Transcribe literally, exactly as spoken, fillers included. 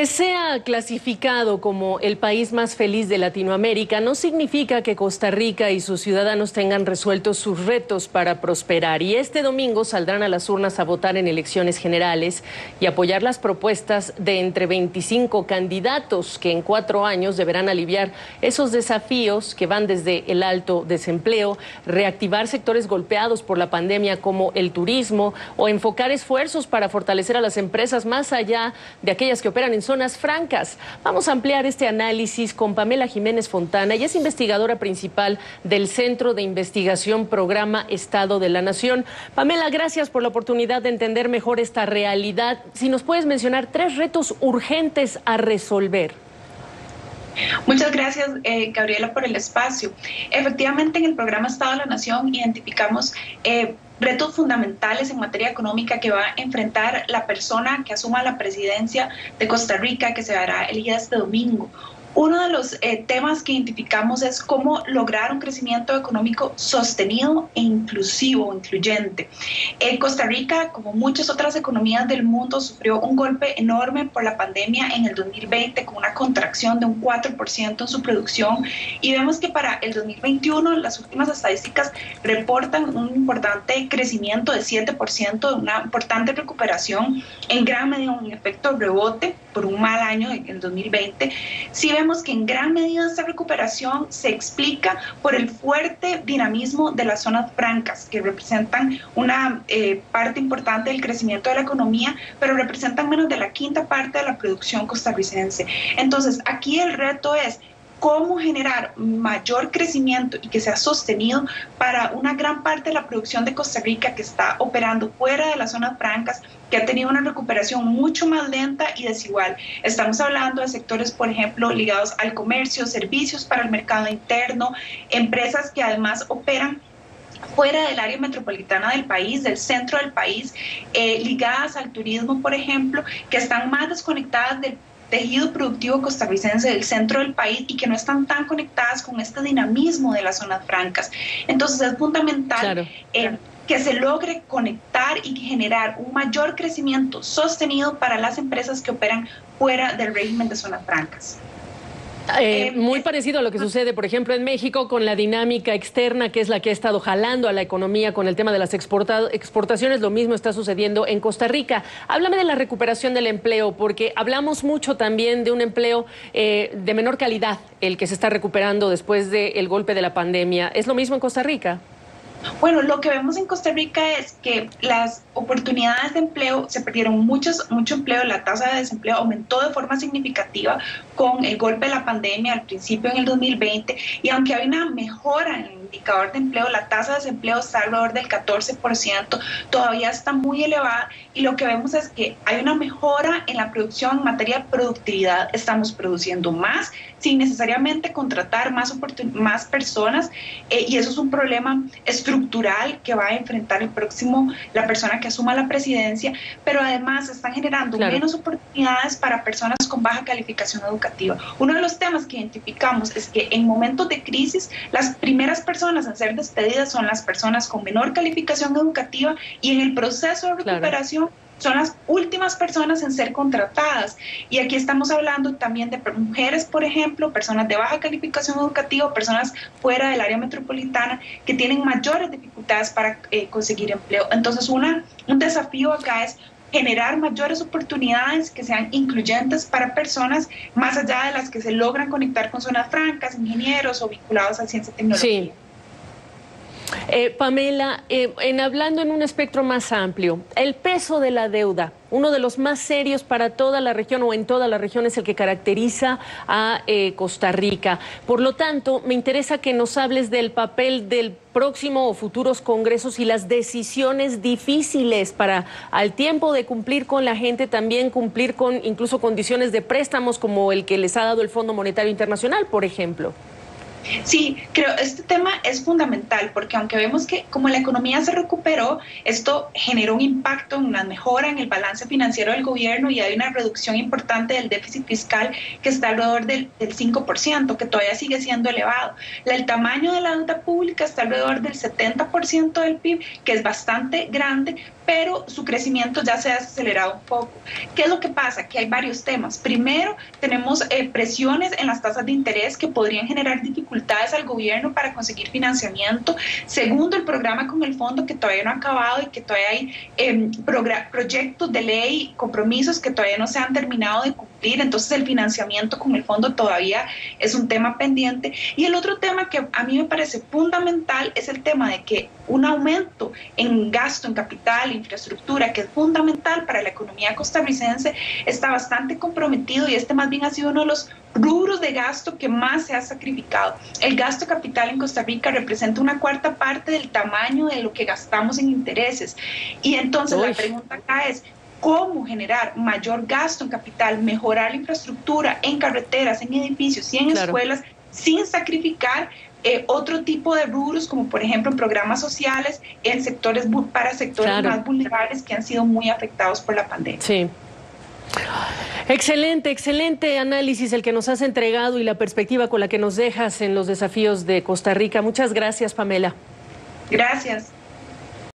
Que sea clasificado como el país más feliz de Latinoamérica no significa que Costa Rica y sus ciudadanos tengan resueltos sus retos para prosperar. Y este domingo saldrán a las urnas a votar en elecciones generales y apoyar las propuestas de entre veinticinco candidatos que en cuatro años deberán aliviar esos desafíos que van desde el alto desempleo, reactivar sectores golpeados por la pandemia como el turismo o enfocar esfuerzos para fortalecer a las empresas más allá de aquellas que operan en zonas francas. Vamos a ampliar este análisis con Pamela Jiménez Fontana. Ella es investigadora principal del Centro de Investigación Programa Estado de la Nación. Pamela, gracias por la oportunidad de entender mejor esta realidad. Si nos puedes mencionar tres retos urgentes a resolver. Muchas gracias, eh, Gabriela, por el espacio. Efectivamente, en el programa Estado de la Nación identificamos eh, retos fundamentales en materia económica que va a enfrentar la persona que asuma la presidencia de Costa Rica, que se verá elegida este domingo. Uno de los eh, temas que identificamos es cómo lograr un crecimiento económico sostenido e inclusivo, incluyente. Eh, Costa Rica, como muchas otras economías del mundo, sufrió un golpe enorme por la pandemia en el dos mil veinte, con una contracción de un cuatro por ciento en su producción, y vemos que para el dos mil veintiuno las últimas estadísticas reportan un importante crecimiento de siete por ciento, de una importante recuperación, en gran medida un efecto rebote por un mal año en el dos mil veinte. Sí vemos que en gran medida esta recuperación se explica por el fuerte dinamismo de las zonas francas, que representan una eh, parte importante del crecimiento de la economía, pero representan menos de la quinta parte de la producción costarricense. Entonces, aquí el reto es cómo generar mayor crecimiento y que sea sostenido para una gran parte de la producción de Costa Rica que está operando fuera de las zonas francas, que ha tenido una recuperación mucho más lenta y desigual. Estamos hablando de sectores, por ejemplo, ligados al comercio, servicios para el mercado interno, empresas que además operan fuera del área metropolitana del país, del centro del país, eh, ligadas al turismo, por ejemplo, que están más desconectadas del tejido productivo costarricense del centro del país y que no están tan conectadas con este dinamismo de las zonas francas. Entonces es fundamental claro. eh, que se logre conectar y generar un mayor crecimiento sostenido para las empresas que operan fuera del régimen de zonas francas. Eh, muy parecido a lo que sucede, por ejemplo, en México con la dinámica externa, que es la que ha estado jalando a la economía con el tema de las exporta exportaciones. Lo mismo está sucediendo en Costa Rica. Háblame de la recuperación del empleo, porque hablamos mucho también de un empleo eh, de menor calidad, el que se está recuperando después del golpe de la pandemia. ¿Es lo mismo en Costa Rica? Bueno, lo que vemos en Costa Rica es que las oportunidades de empleo, se perdieron muchos, mucho empleo, la tasa de desempleo aumentó de forma significativa con el golpe de la pandemia al principio en el dos mil veinte, y aunque hay una mejora en el indicador de empleo, la tasa de desempleo está alrededor del catorce por ciento, todavía está muy elevada, y lo que vemos es que hay una mejora en la producción en materia de productividad. Estamos produciendo más sin necesariamente contratar más, más personas, eh, y eso es un problema estructural que va a enfrentar el próximo, la persona que asuma la presidencia, pero además están generando claro. menos oportunidades para personas con baja calificación educativa. Uno de los temas que identificamos es que en momentos de crisis las primeras personas en ser despedidas son las personas con menor calificación educativa, y en el proceso de recuperación claro. son las últimas personas en ser contratadas. Y aquí estamos hablando también de mujeres, por ejemplo, personas de baja calificación educativa, personas fuera del área metropolitana que tienen mayores dificultades para eh, conseguir empleo. Entonces, una, un desafío acá es generar mayores oportunidades que sean incluyentes para personas más allá de las que se logran conectar con zonas francas, ingenieros o vinculados a ciencia y tecnología. Sí. Eh, Pamela, eh, en hablando en un espectro más amplio, el peso de la deuda, uno de los más serios para toda la región o en toda la región, es el que caracteriza a eh, Costa Rica. Por lo tanto, me interesa que nos hables del papel del próximo o futuros congresos y las decisiones difíciles para, al tiempo de cumplir con la gente, también cumplir con incluso condiciones de préstamos como el que les ha dado el Fondo Monetario Internacional, por ejemplo. Sí, creo este tema es fundamental, porque aunque vemos que como la economía se recuperó, esto generó un impacto en una mejora en el balance financiero del gobierno, y hay una reducción importante del déficit fiscal que está alrededor del, del cinco por ciento, que todavía sigue siendo elevado. La, el tamaño de la deuda pública está alrededor del setenta por ciento del P I B, que es bastante grande, pero su crecimiento ya se ha acelerado un poco. ¿Qué es lo que pasa? Que hay varios temas. Primero, tenemos eh, presiones en las tasas de interés que podrían generar dificultades al gobierno para conseguir financiamiento. Segundo, el programa con el fondo que todavía no ha acabado y que todavía hay eh, proyectos de ley, compromisos que todavía no se han terminado de cumplir. Entonces, el financiamiento con el fondo todavía es un tema pendiente. Y el otro tema que a mí me parece fundamental es el tema de que un aumento en gasto en capital, infraestructura, que es fundamental para la economía costarricense, está bastante comprometido y este más bien ha sido uno de los rubros de gasto que más se ha sacrificado. El gasto capital en Costa Rica representa una cuarta parte del tamaño de lo que gastamos en intereses. Y entonces Uy. la pregunta acá es, ¿cómo generar mayor gasto en capital, mejorar la infraestructura en carreteras, en edificios y en claro. escuelas sin sacrificar Eh, otro tipo de rubros, como por ejemplo en programas sociales, en sectores para sectores claro. más vulnerables que han sido muy afectados por la pandemia? Sí. Excelente, excelente análisis el que nos has entregado y la perspectiva con la que nos dejas en los desafíos de Costa Rica. Muchas gracias, Pamela. Gracias.